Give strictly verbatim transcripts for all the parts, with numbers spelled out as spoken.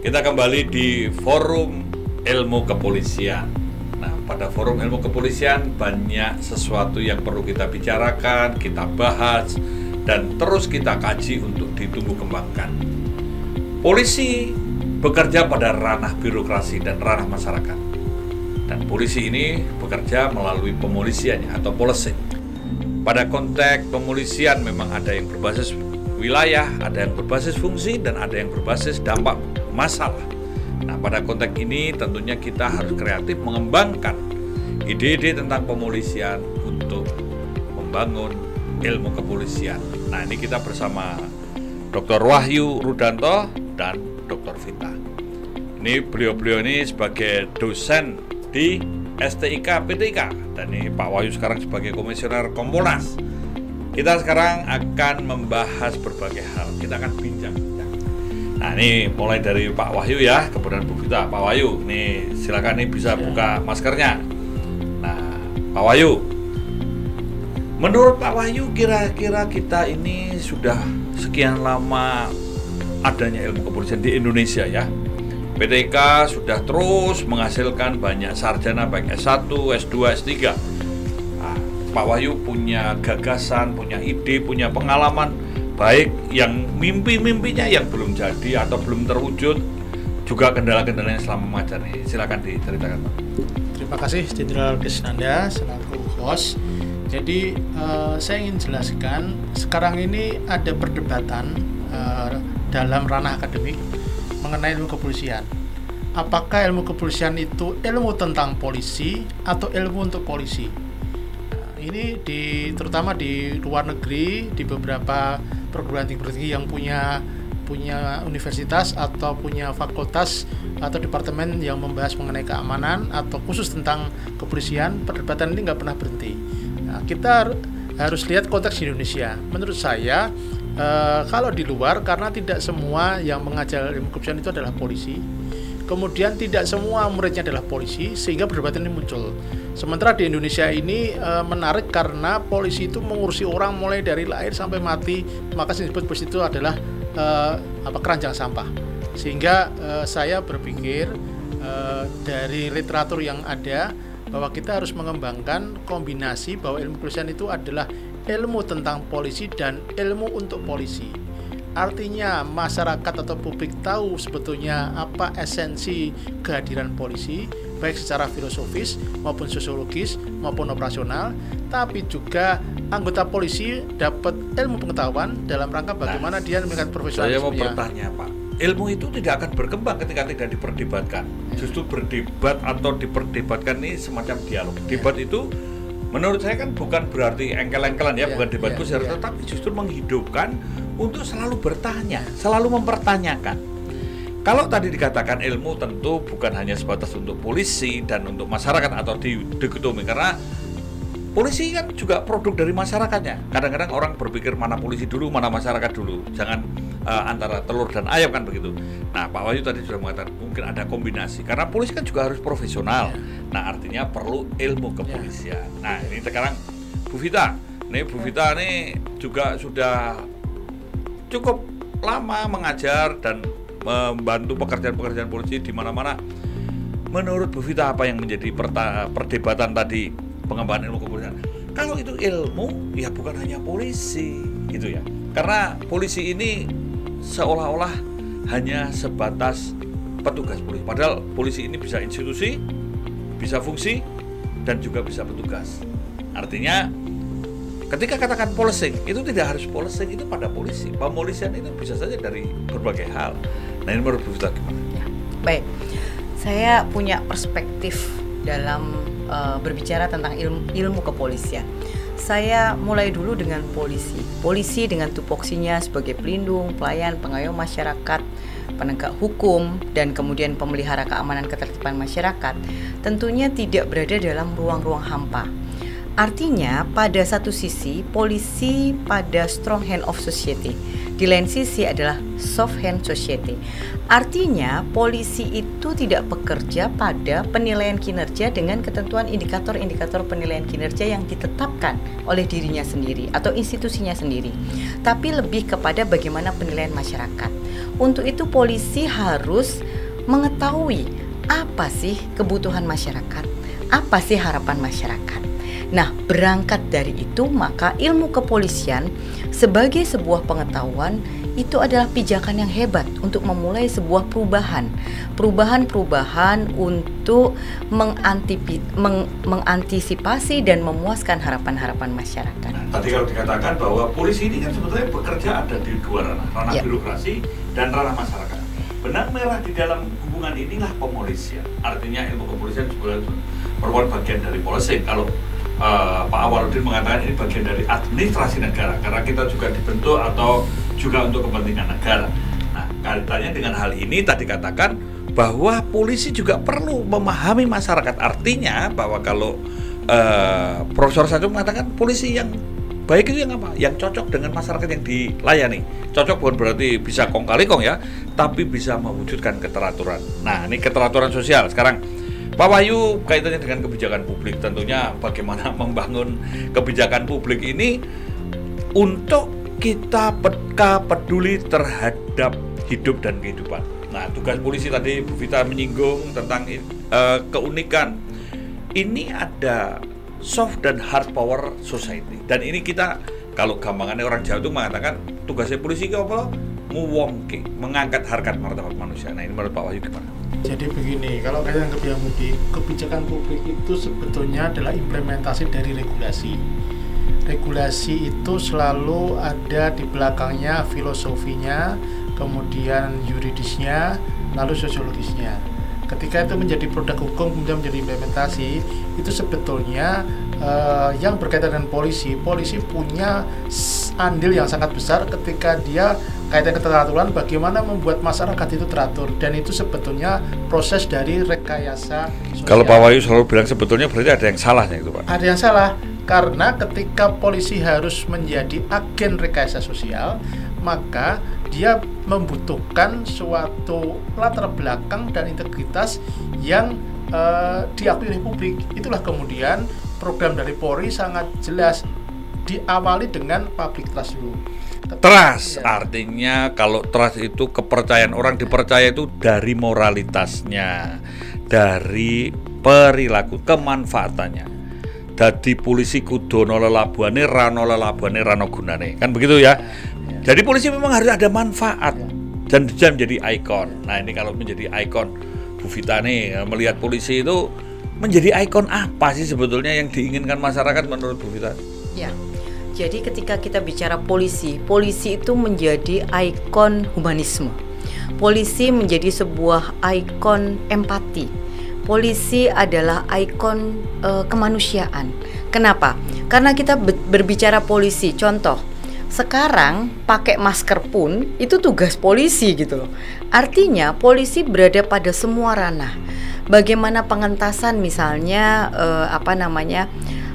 Kita kembali di Forum Ilmu Kepolisian. Nah, pada Forum Ilmu Kepolisian banyak sesuatu yang perlu kita bicarakan, kita bahas, dan terus kita kaji untuk ditumbuh kembangkan. Polisi bekerja pada ranah birokrasi dan ranah masyarakat. Dan polisi ini bekerja melalui pemolisiannya atau policing. Pada konteks pemolisian memang ada yang berbasis wilayah, ada yang berbasis fungsi, dan ada yang berbasis dampak masalah. Nah, pada konteks ini tentunya kita harus kreatif mengembangkan ide-ide tentang pemolisian untuk membangun ilmu kepolisian. Nah, ini kita bersama Doktor Wahyu Rudanto dan Doktor Vita. Ini beliau-beliau ini sebagai dosen di S T I K P T I K, dan ini Pak Wahyu sekarang sebagai komisioner Kompolnas. Kita sekarang akan membahas berbagai hal. Kita akan bincang. Nah, ini mulai dari Pak Wahyu ya, kemudian Bu Vita. Pak Wahyu, nih silakan nih bisa buka maskernya. Nah, Pak Wahyu, menurut Pak Wahyu kira-kira kita ini sudah sekian lama adanya ilmu kepolisian di Indonesia ya. P T I K sudah terus menghasilkan banyak sarjana baik S satu, S dua, S tiga. Nah, Pak Wahyu punya gagasan, punya ide, punya pengalaman, baik yang mimpi-mimpinya yang belum jadi atau belum terwujud, juga kendala-kendala yang selama mengajar nih. Silakan diceritakan, Pak. Terima kasih Jenderal Krisnanda selaku host. Jadi uh, saya ingin jelaskan sekarang ini ada perdebatan uh, dalam ranah akademik mengenai ilmu kepolisian. Apakah ilmu kepolisian itu ilmu tentang polisi atau ilmu untuk polisi? Nah, ini di terutama di luar negeri, di beberapa perguruan tinggi yang punya punya universitas atau punya fakultas atau departemen yang membahas mengenai keamanan atau khusus tentang kepolisian, perdebatan ini nggak pernah berhenti. Nah, kita harus lihat konteks Indonesia. Menurut saya eh, kalau di luar, karena tidak semua yang mengajar ilmu kepolisian itu adalah polisi, kemudian tidak semua muridnya adalah polisi, sehingga perdebatan ini muncul. Sementara di Indonesia ini e, menarik karena polisi itu mengurusi orang mulai dari lahir sampai mati, maka yang disebut polisi itu adalah e, apa keranjang sampah. Sehingga e, saya berpikir e, dari literatur yang ada bahwa kita harus mengembangkan kombinasi bahwa ilmu kepolisian itu adalah ilmu tentang polisi dan ilmu untuk polisi. Artinya masyarakat atau publik tahu sebetulnya apa esensi kehadiran polisi, baik secara filosofis maupun sosiologis maupun operasional, tapi juga anggota polisi dapat ilmu pengetahuan dalam rangka bagaimana nah, dia memberikan profesionalisme. Saya mau bertanya, Pak, ilmu itu tidak akan berkembang ketika tidak diperdebatkan. Justru berdebat atau diperdebatkan ini semacam dialog. Debat itu menurut saya kan bukan berarti engkel-engkelan ya, yeah, bukan debat kusir, yeah, yeah. Tetapi justru menghidupkan untuk selalu bertanya, selalu mempertanyakan. Kalau tadi dikatakan ilmu tentu bukan hanya sebatas untuk polisi dan untuk masyarakat atau di dikotomi, karena polisi kan juga produk dari masyarakatnya. Kadang-kadang orang berpikir mana polisi dulu, mana masyarakat dulu. Jangan uh, antara telur dan ayam kan begitu. Nah, Pak Wahyu tadi sudah mengatakan mungkin ada kombinasi. Karena polisi kan juga harus profesional. Nah, artinya perlu ilmu kepolisian. Nah, ini sekarang Bu Vita. Nih Bu Vita nih juga sudah cukup lama mengajar dan membantu pekerjaan-pekerjaan polisi di mana-mana. Menurut Bu Vita apa yang menjadi perta- perdebatan tadi pengembangan ilmu kepolisian? Kalau itu ilmu, ya bukan hanya polisi, gitu ya. Karena polisi ini seolah-olah hanya sebatas petugas polisi. Padahal polisi ini bisa institusi, bisa fungsi, dan juga bisa petugas. Artinya, ketika katakan policing, itu tidak harus policing itu pada polisi. Pemolisian itu bisa saja dari berbagai hal. Nah, ini menurut Bu Vita gimana? Ya, baik, saya punya perspektif dalam uh, berbicara tentang ilmu, ilmu kepolisian. Saya mulai dulu dengan polisi. Polisi dengan tupoksinya sebagai pelindung, pelayan, pengayom masyarakat, penegak hukum, dan kemudian pemelihara keamanan ketertiban masyarakat, tentunya tidak berada dalam ruang-ruang hampa. Artinya pada satu sisi polisi pada strong hand of society, di lain sisi adalah soft hand society. Artinya polisi itu tidak bekerja pada penilaian kinerja dengan ketentuan indikator-indikator penilaian kinerja yang ditetapkan oleh dirinya sendiri atau institusinya sendiri, tapi lebih kepada bagaimana penilaian masyarakat. Untuk itu polisi harus mengetahui apa sih kebutuhan masyarakat, apa sih harapan masyarakat. Nah, berangkat dari itu, maka ilmu kepolisian sebagai sebuah pengetahuan itu adalah pijakan yang hebat untuk memulai sebuah perubahan. Perubahan-perubahan untuk mengantipi, meng, mengantisipasi dan memuaskan harapan-harapan masyarakat. Nah, tadi kalau dikatakan bahwa polisi ini kan sebetulnya bekerja ada di dua ranah, ranah ya. birokrasi dan ranah masyarakat. Benang merah di dalam hubungan inilah pemolisian. Artinya ilmu kepolisian sebenarnya merupakan bagian dari polisi. Kalau Uh, Pak Awaludin mengatakan ini bagian dari administrasi negara karena kita juga dibentuk atau juga untuk kepentingan negara. Nah, kaitannya dengan hal ini tadi katakan bahwa polisi juga perlu memahami masyarakat. Artinya bahwa kalau uh, Profesor Sanjung mengatakan polisi yang baik itu yang apa? Yang cocok dengan masyarakat yang dilayani. Cocok bukan berarti bisa kong kali kong ya, tapi bisa mewujudkan keteraturan. Nah, ini keteraturan sosial. Sekarang Pak Wahyu, kaitannya dengan kebijakan publik, tentunya bagaimana membangun kebijakan publik ini untuk kita peka peduli terhadap hidup dan kehidupan. Nah, tugas polisi tadi Bu Vita menyinggung tentang uh, keunikan. Ini ada soft dan hard power society. Dan ini kita, kalau gampangannya orang Jawa itu mengatakan tugasnya polisi itu apa? Muwongke, mengangkat harkat martabat manusia. Nah, ini menurut Pak Wahyu gimana? Jadi begini, kalau kaitan kebijakan publik, kebijakan publik itu sebetulnya adalah implementasi dari regulasi. Regulasi itu selalu ada di belakangnya filosofinya, kemudian yuridisnya, lalu sosiologisnya. Ketika itu menjadi produk hukum, kemudian menjadi implementasi, itu sebetulnya uh, yang berkaitan dengan polisi. Polisi punya andil yang sangat besar ketika dia kaitan keteraturan, bagaimana membuat masyarakat itu teratur, dan itu sebetulnya proses dari rekayasa sosial. Kalau Pak Wahyu selalu bilang sebetulnya berarti ada yang salahnya itu, Pak. Ada yang salah, karena ketika polisi harus menjadi agen rekayasa sosial, maka dia membutuhkan suatu latar belakang dan integritas yang uh, diakui oleh publik. Itulah kemudian program dari Polri sangat jelas diawali dengan public trust dulu. Trust, ya. Artinya kalau trust itu kepercayaan, orang dipercaya itu dari moralitasnya, dari perilaku, kemanfaatannya. Dadi polisi kudu ana lelabuhane, ra ana lelabuhane ra ana gunane. Kan begitu ya? Ya. Jadi polisi memang harus ada manfaat, ya. Dan bisa menjadi ikon. Nah, ini kalau menjadi ikon, Bu Vita nih melihat polisi itu menjadi ikon apa sih sebetulnya yang diinginkan masyarakat menurut Bu Vita? Ya. Jadi ketika kita bicara polisi, polisi itu menjadi ikon humanisme. Polisi menjadi sebuah ikon empati. Polisi adalah ikon uh, kemanusiaan. Kenapa? Karena kita berbicara polisi. Contoh, sekarang pakai masker pun itu tugas polisi gitu loh. Artinya polisi berada pada semua ranah. Bagaimana pengentasan misalnya uh, apa namanya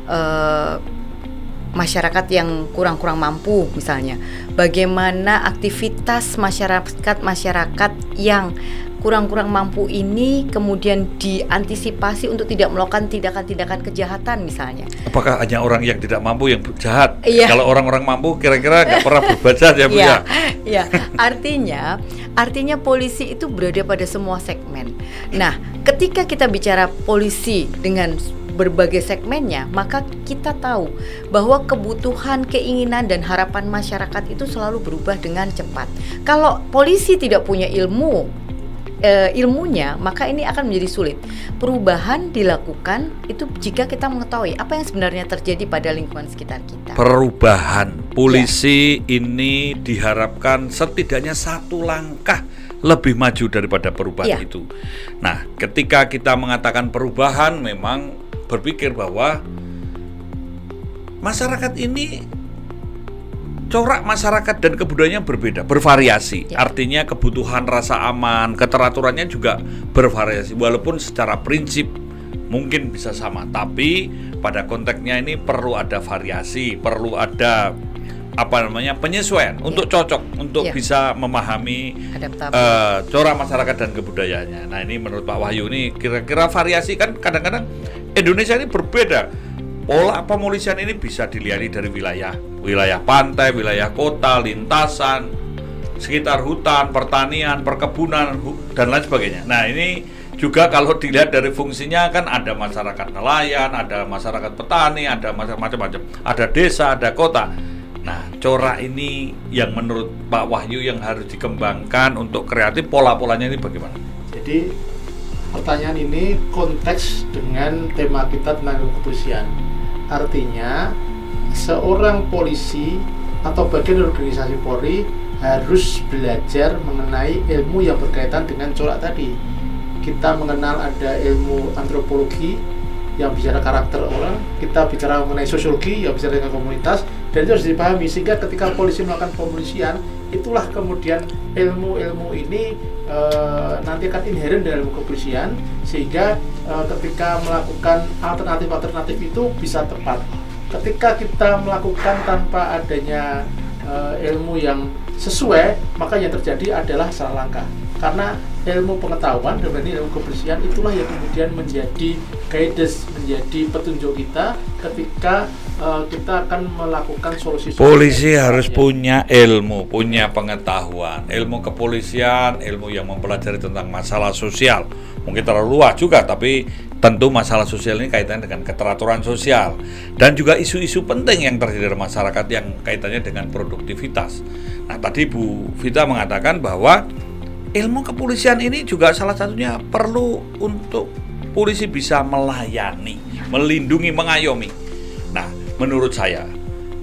uh, masyarakat yang kurang-kurang mampu misalnya, bagaimana aktivitas masyarakat-masyarakat yang kurang-kurang mampu ini kemudian diantisipasi untuk tidak melakukan tindakan-tindakan kejahatan misalnya. Apakah hanya orang yang tidak mampu yang jahat? Iya. Kalau orang-orang mampu kira-kira nggak pernah berbuat jahat ya Bu ya? Iya, artinya artinya polisi itu berada pada semua segmen. Nah, ketika kita bicara polisi dengan berbagai segmennya, maka kita tahu bahwa kebutuhan, keinginan, dan harapan masyarakat itu selalu berubah dengan cepat. Kalau polisi tidak punya ilmu, e, ilmunya, maka ini akan menjadi sulit. Perubahan dilakukan itu jika kita mengetahui apa yang sebenarnya terjadi pada lingkungan sekitar kita. Perubahan, polisi ya. Ini diharapkan setidaknya satu langkah lebih maju daripada perubahan ya. Itu. Nah, ketika kita mengatakan perubahan, memang berpikir bahwa masyarakat ini corak masyarakat dan kebudayaannya berbeda, bervariasi. Ya. Artinya kebutuhan rasa aman, keteraturannya juga bervariasi. Walaupun secara prinsip mungkin bisa sama, tapi pada konteksnya ini perlu ada variasi, perlu ada apa namanya penyesuaian ya. Untuk cocok, untuk ya. Bisa memahami uh, corak masyarakat dan kebudayaannya. Nah, ini menurut Pak Wahyu ini kira-kira variasi kan kadang-kadang Indonesia ini berbeda. Pola pemolisian ini bisa dilihat dari wilayah, wilayah pantai, wilayah kota, lintasan, sekitar hutan, pertanian, perkebunan, dan lain sebagainya. Nah, ini juga kalau dilihat dari fungsinya kan ada masyarakat nelayan, ada masyarakat petani, ada macam-macam, ada desa, ada kota. Nah, corak ini yang menurut Pak Wahyu yang harus dikembangkan untuk kreatif, pola-polanya ini bagaimana? Jadi pertanyaan ini konteks dengan tema kita tentang ilmu kepolisian. Artinya seorang polisi atau bagian dari organisasi Polri harus belajar mengenai ilmu yang berkaitan dengan corak tadi. Kita mengenal ada ilmu antropologi yang bicara karakter orang, kita bicara mengenai sosiologi yang bicara dengan komunitas, dan itu harus dipahami sehingga ketika polisi melakukan pemolisian, itulah kemudian ilmu-ilmu ini e, nanti akan inherent dalam ilmu kepolisian, sehingga e, ketika melakukan alternatif-alternatif itu bisa tepat. Ketika kita melakukan tanpa adanya e, ilmu yang sesuai, maka yang terjadi adalah salah langkah. Karena ilmu pengetahuan dan ilmu kepolisian itulah yang kemudian menjadi guidance, menjadi petunjuk kita ketika uh, kita akan melakukan solusi. Polisi harus punya ilmu, punya pengetahuan. Ilmu kepolisian, ilmu yang mempelajari tentang masalah sosial. Mungkin terlalu luas juga, tapi tentu masalah sosial ini kaitannya dengan keteraturan sosial dan juga isu-isu penting yang terjadi di masyarakat yang kaitannya dengan produktivitas. Nah, tadi Bu Vita mengatakan bahwa ilmu kepolisian ini juga salah satunya perlu untuk polisi bisa melayani, melindungi, mengayomi. Nah, menurut saya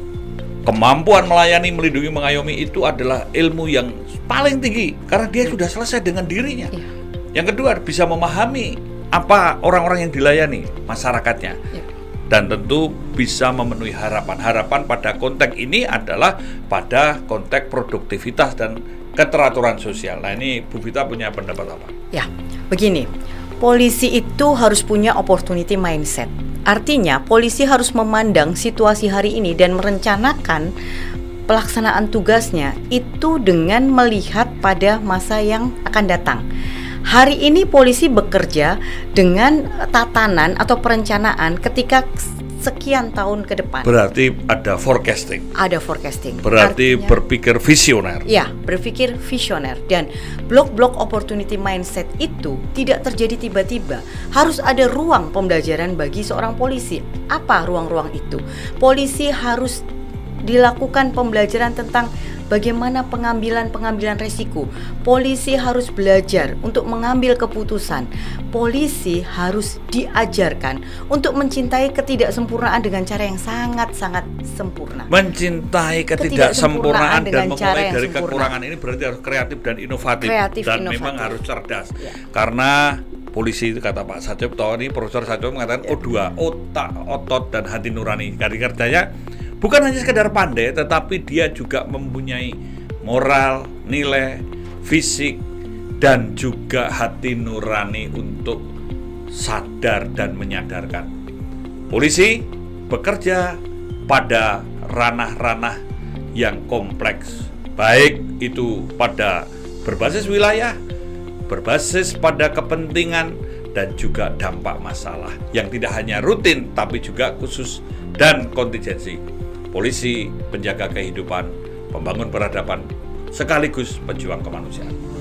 kemampuan melayani, melindungi, mengayomi itu adalah ilmu yang paling tinggi karena dia sudah selesai dengan dirinya. Ya. Yang kedua, bisa memahami apa orang-orang yang dilayani, masyarakatnya. Ya. Dan tentu bisa memenuhi harapan. Harapan pada konteks ini adalah pada konteks produktivitas dan keteraturan sosial. Nah, ini Bu Vita punya pendapat apa? Ya, begini, polisi itu harus punya opportunity mindset. Artinya, polisi harus memandang situasi hari ini dan merencanakan pelaksanaan tugasnya itu dengan melihat pada masa yang akan datang. Hari ini polisi bekerja dengan tatanan atau perencanaan ketika sekian tahun ke depan. Berarti ada forecasting. Ada forecasting. Berarti artinya, berpikir visioner. Ya, berpikir visioner. Dan blok-blok opportunity mindset itu tidak terjadi tiba-tiba. Harus ada ruang pembelajaran bagi seorang polisi. Apa ruang-ruang itu? Polisi harus dilakukan pembelajaran tentang bagaimana pengambilan-pengambilan resiko. Polisi harus belajar untuk mengambil keputusan. Polisi harus diajarkan untuk mencintai ketidaksempurnaan dengan cara yang sangat-sangat sempurna. Mencintai ketidaksempurnaan dan memulai dari sempurna. Kekurangan ini berarti harus kreatif dan inovatif. Kreatif, dan inovatif. Memang harus cerdas. Ya. Karena polisi itu kata Pak Sajopto, ini Profesor Sajopto mengatakan ya. O dua, otak, otot, dan hati nurani. Dari kerjanya bukan hanya sekedar pandai, tetapi dia juga mempunyai moral, nilai, fisik, dan juga hati nurani untuk sadar dan menyadarkan. Polisi bekerja pada ranah-ranah yang kompleks, baik itu pada berbasis wilayah, berbasis pada kepentingan, dan juga dampak masalah yang tidak hanya rutin, tapi juga khusus dan kontingensi. Polisi penjaga kehidupan, pembangun peradaban, sekaligus pejuang kemanusiaan.